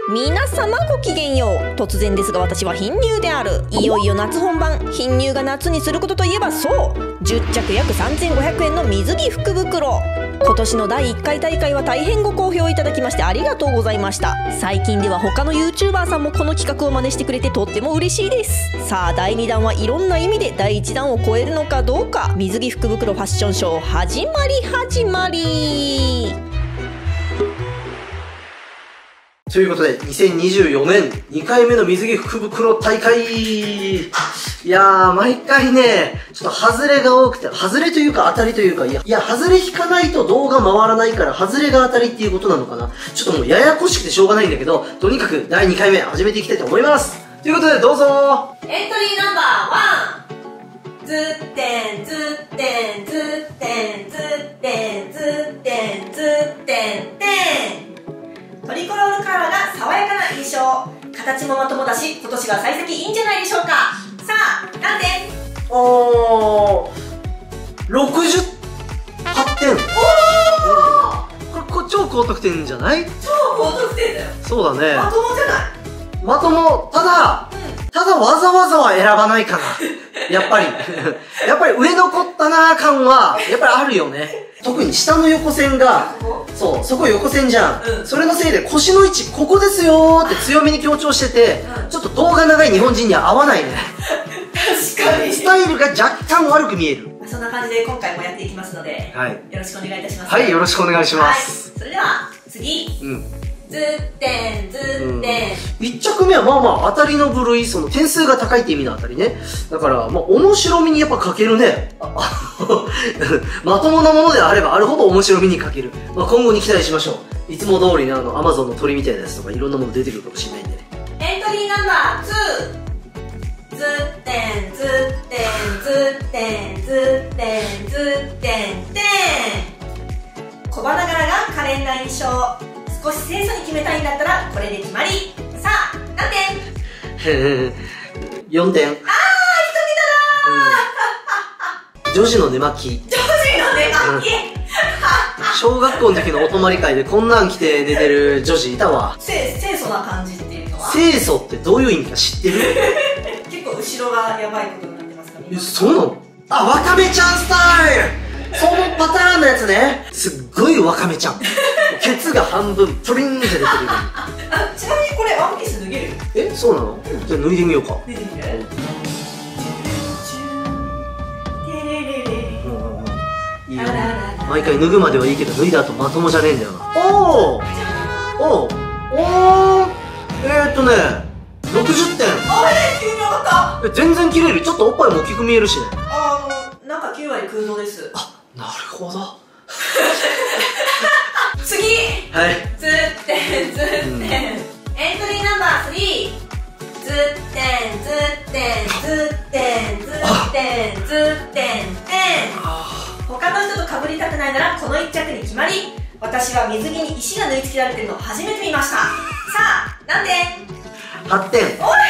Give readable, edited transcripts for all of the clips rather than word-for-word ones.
皆様ごきげんよう。突然ですが私は貧乳である。いよいよ夏本番。貧乳が夏にすることといえばそう10着約3500円の水着福袋。今年の第1回大会は大変ご好評いただきましてありがとうございました。最近では他の YouTuber さんもこの企画を真似してくれてとっても嬉しいです。さあ第2弾はいろんな意味で第1弾を超えるのかどうか。水着福袋ファッションショー始まり。 ということで、2024年2回目の水着福袋大会。いやー、毎回ね、ちょっと外れが多くて、外れというか当たりというか、いや、外れ引かないと動画回らないから、外れが当たりっていうことなのかな。ちょっともうややこしくてしょうがないんだけど、とにかく第2回目始めていきたいと思います。ということで、どうぞー。エントリーナンバー1。ずってんずってんずってんずってんずってんずってんてん。トリコロールカラーが爽やかな印象。形もまともだし、今年は幸先いいんじゃないでしょうか。さあ、何点？ 68点。おー、これ超高得点じゃない？ 超高得点だよ。 そうだね。 まともじゃない？ まとも。ただわざわざは選ばないかな。やっぱり売れ残ったなー感は、やっぱりあるよね。特に下の横線が、そう、そこ横線じゃん。それのせいで腰の位置、ここですよーって強めに強調してて、ちょっと動画長い日本人には合わないね。 確かに。 スタイルが若干悪く見える。 そんな感じで今回もやっていきますので、はい、よろしくお願いいたします。 はい、よろしくお願いします。 はい、それでは、次。ずってんずってん。 1着目はまあまあ当たりの部類、その点数が高いって意味の当たりね。だから、まあ面白みにやっぱ欠けるね。まともなものであればあるほど面白みに欠ける。まあ今後に期待しましょう。いつも通りね、Amazon の鳥みたいなやつとかいろんなもの出てくるかもしれないんでね。 エントリーナンバー2。ずってんずってんずってんずってんずってんてん。小花柄が可憐な印象。少し清楚に決めたいんだったらこれで決まり。さあ、何点？ 4点。 あー、一桁だー。 女児の寝巻き。 女児の寝巻き。 小学校の時のお泊まり会でこんなん着て寝てる女児いたわ。 清楚な感じっていうのは？ 清楚ってどういう意味か知ってる？ 結構後ろがやばいことになってますかね。 そうなの？あ、わかめちゃんスタイル。そのパターンのやつね。すっごいわかめちゃん。ケツが半分プリンって出てる。 ちなみにこれワンピース脱げる？ え、そうなの？じゃあ脱いでみようか。 脱いでみる？ いいよ。毎回脱ぐまではいいけど脱いだ後まともじゃねえんだよな。おー60点。 急に上がった。 全然切れる。ちょっとおっぱいも大きく見えるしね。 なんか9割空洞です。 あ、なるほど。 次。 はい。 ずってんずってん。エントリーナンバー3。ずってんずってんずってんずってんずってんてん。他の人と被りたくないならこの1着に決まり。私は水着に石が縫い付けられてるのを初めて見ました。さあ、何点 ？8点。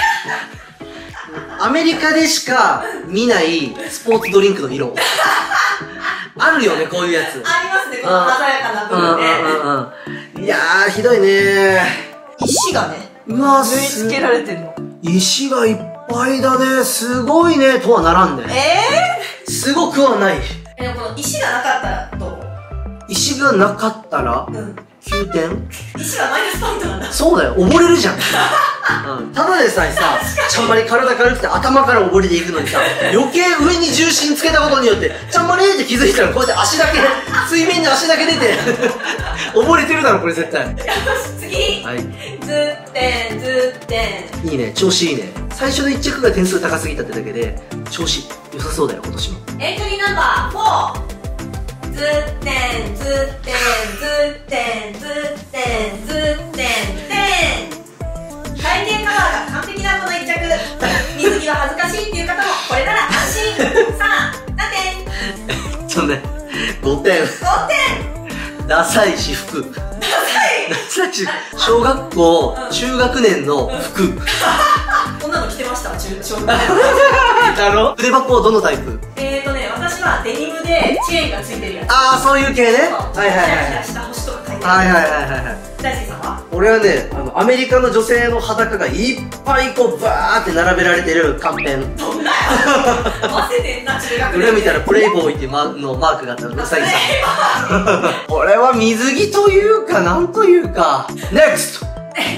アメリカでしか見ないスポーツドリンクの色。あるよね、こういうやつ。 ありますね、この鮮やかな部分ね。 いやー、ひどいねー。 石がね、 うわー、 縫い付けられてるの。 石がいっぱいだね。すごいね、とはならんね。すごくはない。 でもこの石がなかったらどう？ 石がなかったら、9点？ 石はマイナスポイントなんだ。 そうだよ、溺れるじゃん。ただでさえさ、ちゃんまり体軽くて頭から溺れていくのにさ、余計上に重心つけたことによって、ちゃんまりって気づいたらこうやって足だけ、水面に足だけ出て、溺れてるだろ、これ絶対。 よし、次。はい。ずってん、ずってん。 いいね、調子いいね。最初の1着が点数高すぎたってだけで、調子良さそうだよ、今年も。 エントリーナンバー4。ずってん、ずってん、ずってん、ずってん、ずってん、てん。体型カラーが完璧なこの1着。水着は恥ずかしいっていう方もこれなら安心。さあ、何点 ？5点。 5点。 ダサい私服。ダサいし、小学校、中学年の服。 こんなの着てました、小学校。 だろ？筆箱はどのタイプ？ 私はデニムでチェーンがついてるやつ。 ああ、そういう系ね。はいはいはい。 下星とか書いてある。はいはいはいはい。 大輔さんは？ 俺はね、アメリカの女性の裸がいっぱいこうバーって並べられてるカンペン。 どんなや混ぜてんな、中学裏見たらプレイボーイっていうマークがあったの、うさぎさん。これは水着というか、なんというか。NEXT!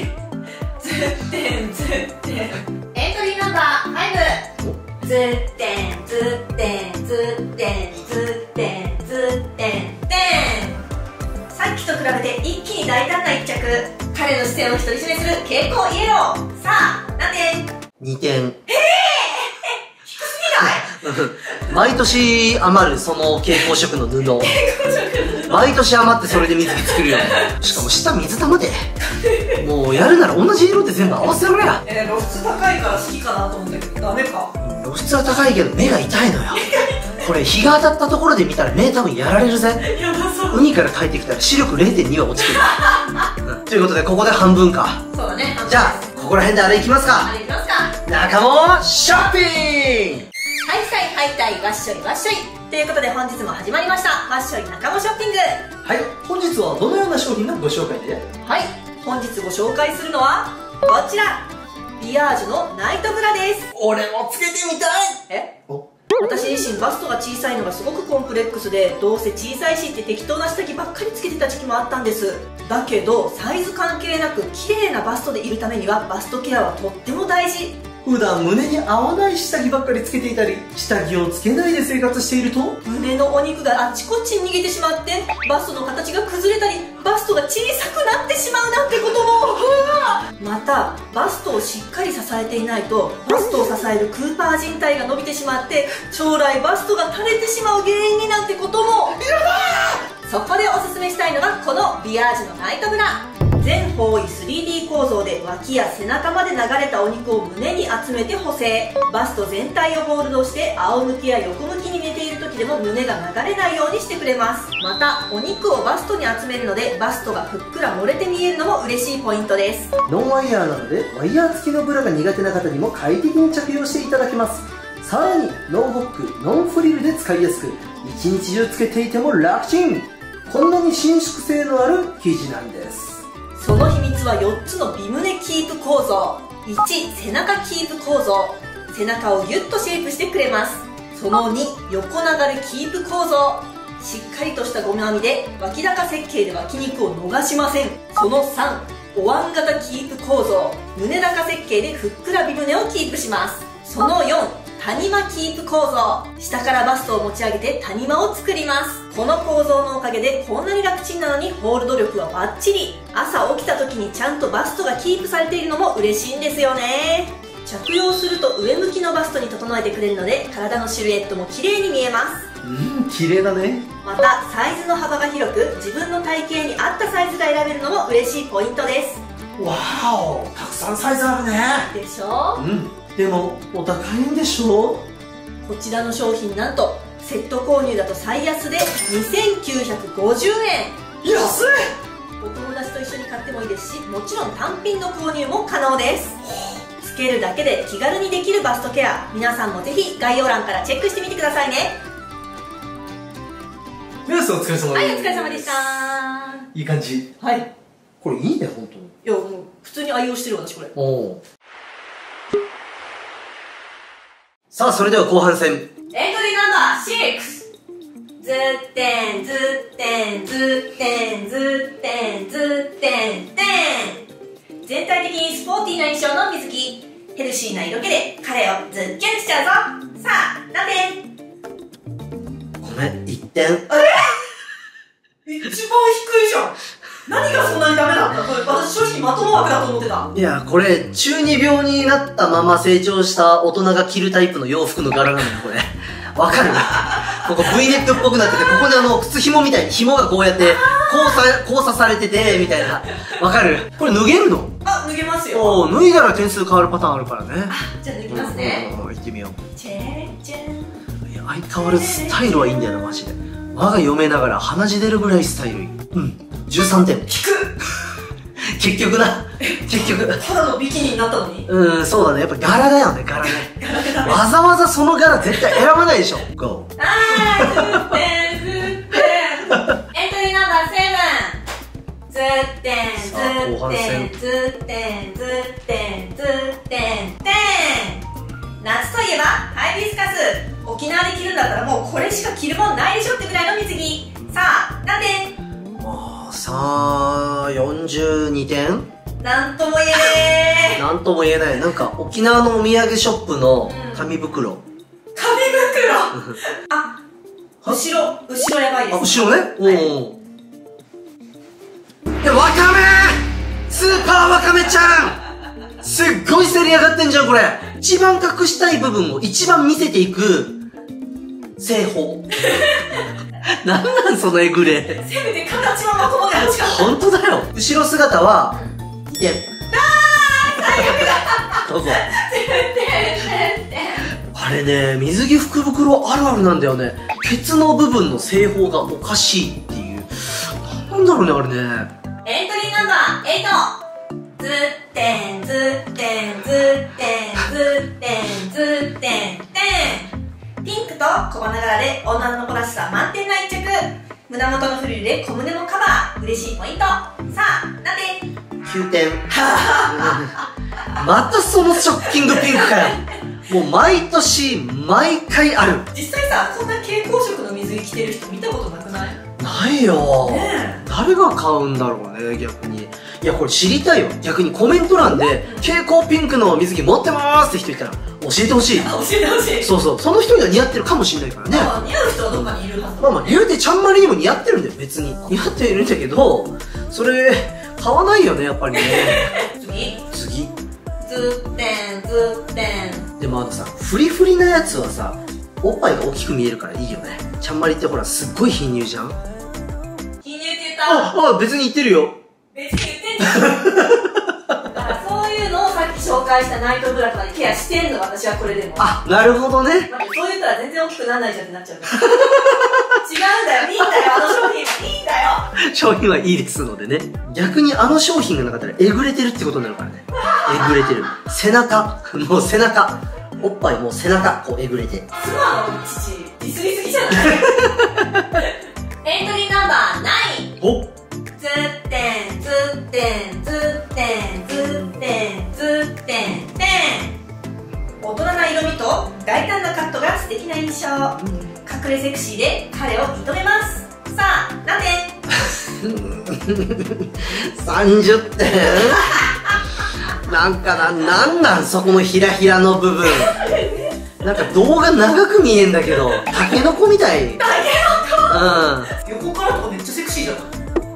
エントリーナンバー5。ずってんずってんずってんずってんずってんてん。さっきと比べて一気に大胆な一着。彼の視線を独り占めする蛍光イエロー。さあ何点 ？2点。 低すぎない？ 毎年余るその蛍光色の布。毎年余ってそれで水着作るよ。しかも下水玉で。もうやるなら同じ色で全部合わせろや。 露出高いから好きかなと思ったけどダメか。 露出は高いけど目が痛いのよ。これ日が当たったところで見たら目多分やられるぜ。 やばそう。 海から帰ってきたら視力 0.2 は落ちてる。ということでここで半分か。 そうだね。 じゃあここら辺であれいきますか。 あれいきますか。 中もショッピング。 はいさいはいたいわっしょいわっしょい。ということで本日も始まりましたわっしょい中もショッピング。 はい、本日はどのような商品のご紹介で？ はい、本日ご紹介するのはこちら、ビアージュのナイトブラです。 俺もつけてみたい。 え？私自身バストが小さいのがすごくコンプレックスで、どうせ小さいしって適当な下着ばっかりつけてた時期もあったんです。だけどサイズ関係なく綺麗なバストでいるためにはバストケアはとっても大事。 普段胸に合わない下着ばっかりつけていたり、下着をつけないで生活していると胸のお肉があちこちに逃げてしまって、バストの形が崩れたりバストが小さくなってしまうなんてことも。またバストをしっかり支えていないと、バストを支えるクーパー靭帯が伸びてしまって将来バストが垂れてしまう原因になんてことも。そこでおすすめしたいのがこのビアージュのナイトブラ。全方位 3D 構造で脇や背中まで流れたお肉を胸に集めて補正。バスト全体をホールドして仰向けや横向きに寝ている時でも胸が流れないようにしてくれます。またお肉をバストに集めるのでバストがふっくら漏れて見えるのも嬉しいポイントです。 ノンワイヤーなのでワイヤー付きのブラが苦手な方にも快適に着用していただけます。さらにノンホックノンフリルで使いやすく、一日中つけていても楽ちん。こんなに伸縮性のある生地なんです。 その秘密は4つの美胸キープ構造。1、背中キープ構造。背中をギュッとシェイプしてくれます。その2、横流れキープ構造。しっかりとしたゴム編みで脇高設計で脇肉を逃しません。その3、お椀型キープ構造。胸高設計でふっくら美胸をキープします。その4、谷間キープ構造。下からバストを持ち上げて谷間を作ります。この構造のおかげでこんなに楽ちんなのにホールド力はバッチリ。朝起きた時にちゃんとバストがキープされているのも嬉しいんですよね。着用すると上向きのバストに整えてくれるので体のシルエットも綺麗に見えます。 綺麗だね。 またサイズの幅が広く自分の体型に合ったサイズが選べるのも嬉しいポイントです。 わーお、たくさんサイズあるね。 でしょ？ でもお高いんでしょ？ こちらの商品なんとセット購入だと最安で2950円。 安い。 お友達と一緒に買ってもいいですし、もちろん単品の購入も可能です。つけるだけで気軽にできるバストケア、皆さんもぜひ概要欄からチェックしてみてくださいね。 皆さんお疲れ様です。 はい、お疲れ様でした。 いい感じ。 はい。 これいいね、本当に。 いや、もう普通に愛用してる私これ。 おお。さあ、それでは後半戦。 エントリーナンバー6。ずってんずってんずってんずってんずってんてん。全体的にスポーティーな印象の水着。ヘルシーな色気で彼をズッキュンしちゃうぞ。さあ何点？ ごめん、1点。 一番低いじゃん。何がそんなにダメだったの？これ私正直まとも枠だと思ってた。 いや、これ中二病になったまま成長した大人が着るタイプの洋服の柄なのよ、これ。わかる？ここ V ネックっぽくなってて、ここに靴紐みたいに紐がこうやって交差されててみたいな。わかる？これ脱げるの？ あ、脱げますよ。 おー、脱いだら点数変わるパターンあるからね。 じゃあ脱ぎますね。 行ってみよう。 チェーンチェーン。 いや、相変わらずスタイルはいいんだよな、マジで。我が読めながら鼻血出るぐらいスタイルいい。13点。 引く。 結局な。結局。 ただのビキニになったのに。 そうだね。やっぱ柄だよね、柄ね。わざわざその柄絶対選ばないでしょ。GO。 ずってんずってん。エントリーナンバー7。ずっってん、ずってん、ずってん、ずってん、ずってん、てん。夏といえばハイビスカス。沖縄で着るんだったらもうこれしか着るもんないでしょってぐらいの水着。さあ、何点？ さあ、42点？ なんとも言えねえ。 なんとも言えない。なんか沖縄のお土産ショップの紙袋。 紙袋あ、後ろやばいです。 あ、後ろね。おお。で、わかめスーパーわかめちゃんすっごい競り上がってんじゃん、これ。一番隠したい部分を一番見せていく製法。なんそのえぐれ。 せめて形はまともで欲しかった。 ほんとだよ。後ろ姿は、2点。 最悪だ。 どうぞ。あれね、水着福袋あるあるなんだよね。ケツの部分の製法がおかしいっていう。なんだろうね、あれね。 エントリーナンバー8。ずってん、ずってん、ずってん、ずってん、ずってん、てん。ピンクと小花柄で女の子らしさ満点な一着。胸元のフリルで小胸のカバー。嬉しいポイント。さあ、何点 ？9点。またそのショッキングピンクかよ。もう毎年、毎回ある。 実際さ、こんな蛍光色の水着着てる人見たことなくない？ ないよ、 ね、 誰が買うんだろうね、逆に。いや、これ知りたいよ。逆にコメント欄で、蛍光ピンクの水着持ってまーすって人いたら、教えてほしい。 教えてほしい。 そうそう。その人には似合ってるかもしれないからね。 まあ、似合う人はどっかにいるはず。 まあまあ、言うてちゃんまりにも似合ってるんだよ、別に。似合っているんだけど、それ、買わないよね、やっぱりね。次。 ずってん、ずってん。 でもさ、フリフリなやつはさ、おっぱいが大きく見えるからいいよね。ちゃんまりってほら、すっごい貧乳じゃん。 貧乳って言った？ あ、別に言ってるよ。 別に言ってんじゃん。だからそういうのをさっき紹介したナイトブラとかでケアしてんの、私はこれでも。 あ、なるほどね。 待って、そう言ったら全然大きくならないじゃんってなっちゃうから。違うんだよ、いいんだよ、あの商品はいいんだよ。 商品はいいですのでね。逆にあの商品がなかったらえぐれてるってことになるからね。えぐれてる。背中。もう背中。おっぱいもう背中、こうえぐれて。 妻の父、ディスりすぎじゃない？エントリーナンバー9。 お、 ずってん、ずってん、ずってん、ずってん、ずってん、てん。大人な色味と大胆なカットが素敵な印象。隠れセクシーで彼を射止めます。さあ、何点 ？30点なんかなんそこのひらひらの部分。なんか動画長く見えんだけど、タケノコみたい。 タケノコ。 うん。 横からとかめっちゃセクシーじゃん。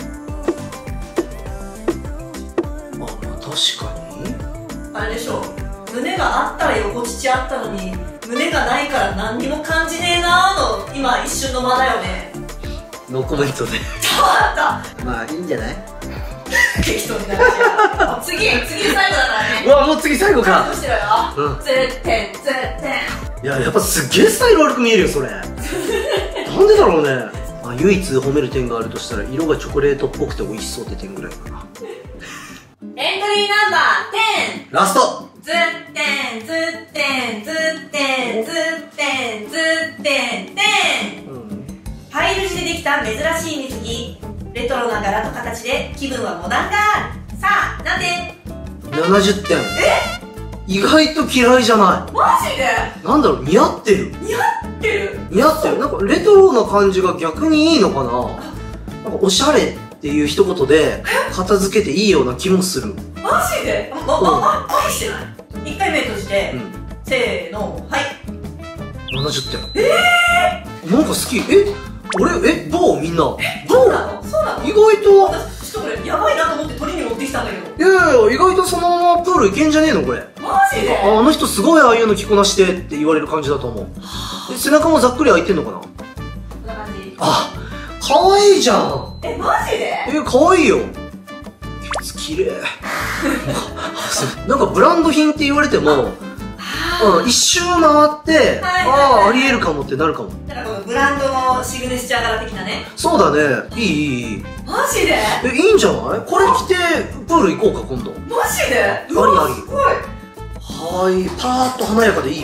まあ確かに。 あれでしょ、胸があったら横乳あったのに胸がないから何にも感じねえなーの今一瞬の間だよね。 ノーコメントで。 変わった。 まあいいんじゃない？ 適当になるしや。次最後だからね。 うわ、もう次最後か。 どうしろよ。ずってん、ずってん。 いや、やっぱすっげえスタイル悪く見えるよ、それ。なんでだろうね。まあ、唯一褒める点があるとしたら、色がチョコレートっぽくて美味しそうって点ぐらいかな。 エントリーナンバー10。 ラスト。 ずってん、ずってん、ずってん、ずってん、ずってん、てん。パイル地でできた珍しい水着。レトロな柄と形で気分はモダンガール。さあ、何点 ？70点。意外と嫌いじゃない。 マジで？ なんだろう、似合ってる。 似合ってる？ 似合ってる。なんかレトロな感じが逆にいいのかな。なんかおしゃれっていう一言で片付けていいような気もする。 マジで？愛してない？1回目閉じて、せーの、はい。 70点。なんか好き。どうみんな。どう？ そうなの？ 意外と。 私、ちょっとこれ、やばいなと思って取りに持ってきたんだけど。 いやいや、意外とそのままプール行けんじゃねえのこれ。 マジで？ あの人すごいああいうの着こなしてって言われる感じだと思う。背中もざっくり開いてんのかな。 こんな感じ。 あ、かわいいじゃん。 マジで？かわいいよ。ケツきれい。なんかブランド品って言われても、一周回って、ありえるかもってなるかも。 だからこのブランドのシグネチャー柄的なね。 そうだね。いい。 マジで？ いいんじゃない？これ着てプール行こうか今度。 マジで？ ありあり。 すごい。 はい、パーッと華やかでいいよ。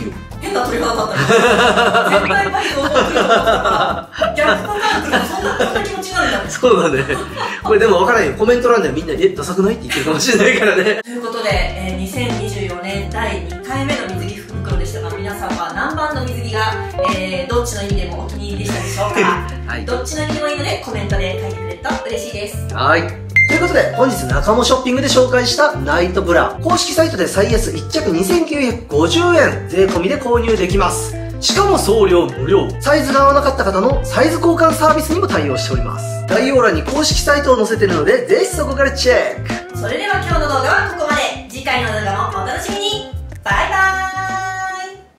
変な鳥肌だったね。絶対バイクを取ると思ったら、逆パターン来るとそんな気持ちになるんだね。 そうだね。これでも分からんよ。コメント欄でみんな、ダサくないって言ってるかもしれないからね。 ということで、2024年第2回目の水着福袋でしたが、皆さんは何番の水着が、どっちの意味でもお気に入りでしたでしょうか。はい、どっちの意味でもいいのでコメントで書いてくれると嬉しいです。 はい。ということで、本日中もショッピングで紹介したナイトブラ。公式サイトで最安1着2950円。税込みで購入できます。しかも送料無料。サイズが合わなかった方のサイズ交換サービスにも対応しております。概要欄に公式サイトを載せているので、ぜひそこからチェック。 それでは今日の動画はここまで。次回の動画もお楽しみに。バイバーイ。